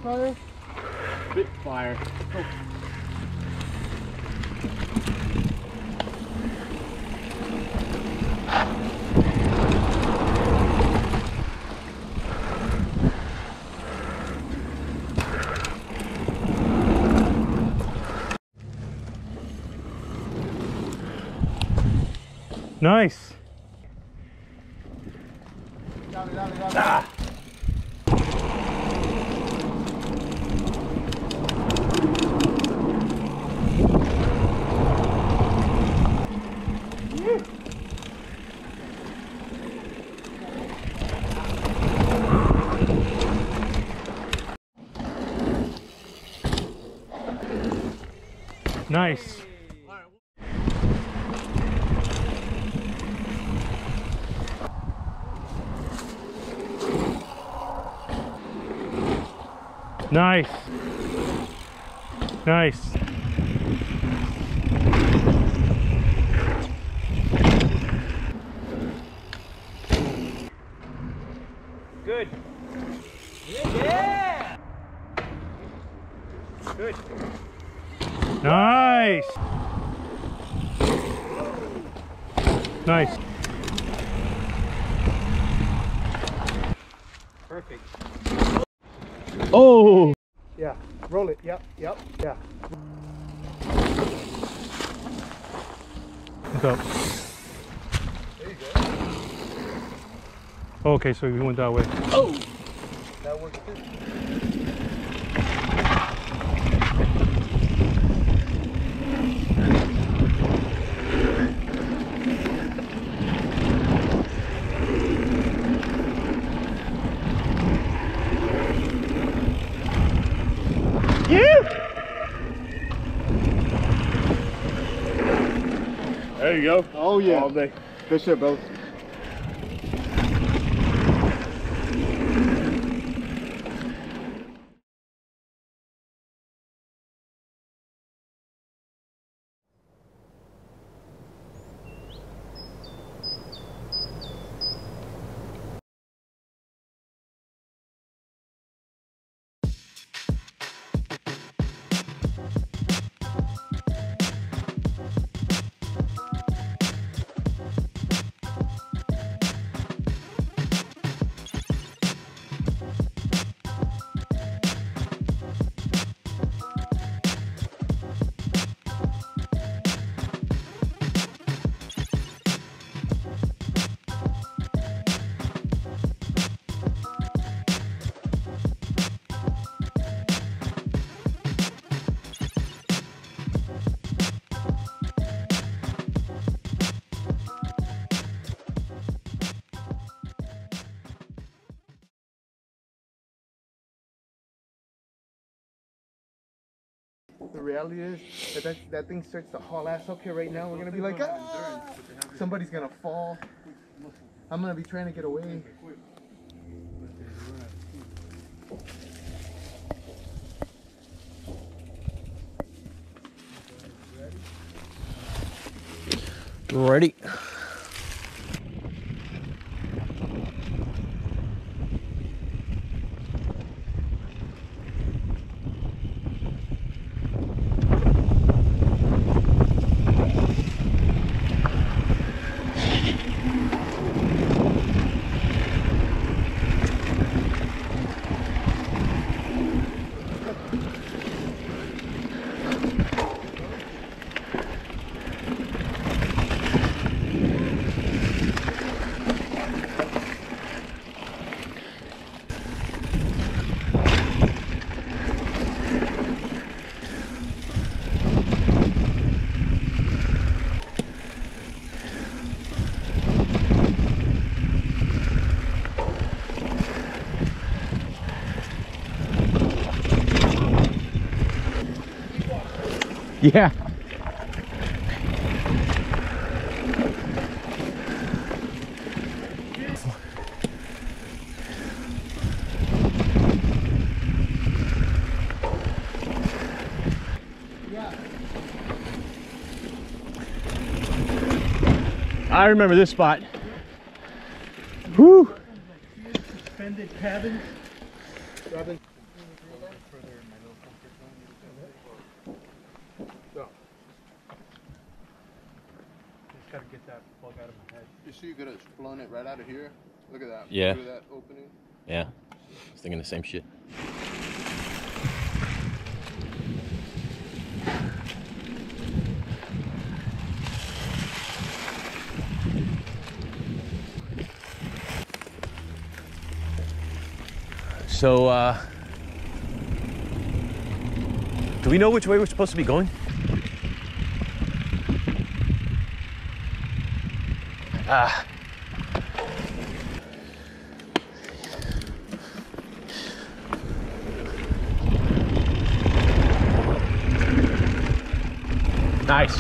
fire? Bit fire. Oh. Nice. Dale, dale, dale. Ah. Nice. Nice. Nice. Good. Yeah. Good. Nice. Nice. Perfect. Oh. Yeah, roll it. Yep, yep, yeah. What's up? There you go. Okay, so we went that way. Oh! That works too. There you go. Oh yeah. All day. Good shit, bro. The reality is that thing starts to haul ass up here right now. We're gonna be like, ah! Somebody's gonna fall. I'm gonna be trying to get away. Ready? Yeah. I remember this spot. Whew. Suspended cabins. You see, you could have blown it right out of here. Look at that. Yeah. Through that opening. Yeah. I was thinking the same shit. So, do we know which way we're supposed to be going? Nice.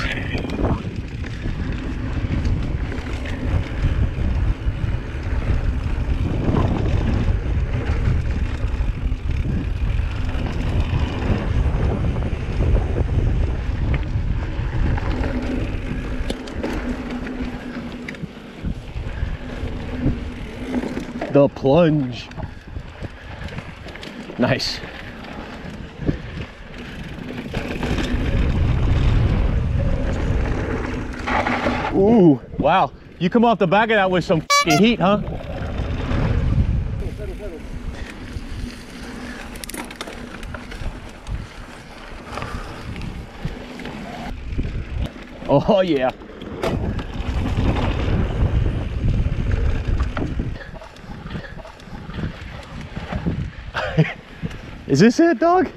The plunge. Nice. Ooh, wow. You come off the back of that with some f***ing heat, huh? Oh, yeah. Is this it, dog?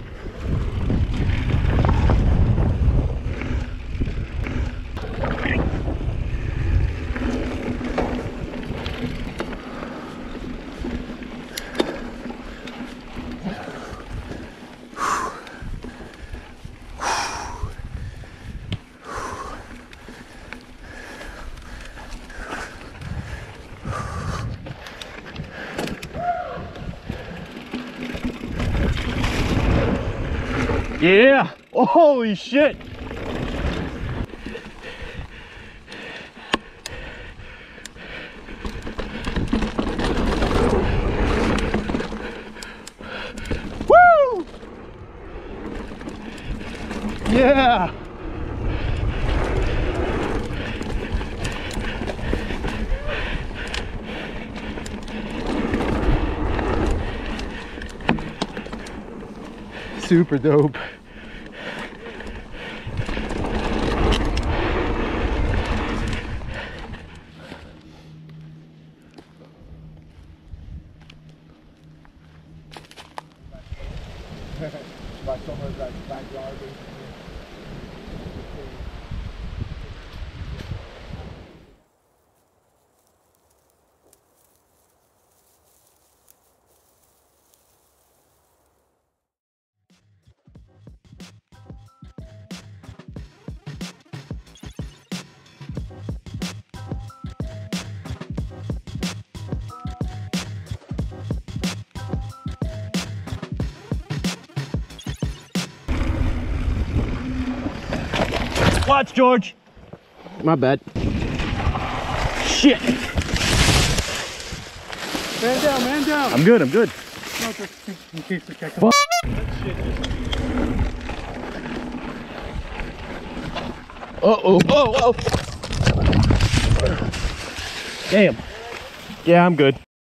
Yeah! Oh, holy shit! Woo! Yeah! Super dope. By somewhere like backyard. Watch, George. My bad. Shit. Man down, man down. I'm good, I'm good. No, just in case we catch him. Fuck. Uh-oh. Oh, oh. Damn. Yeah, I'm good.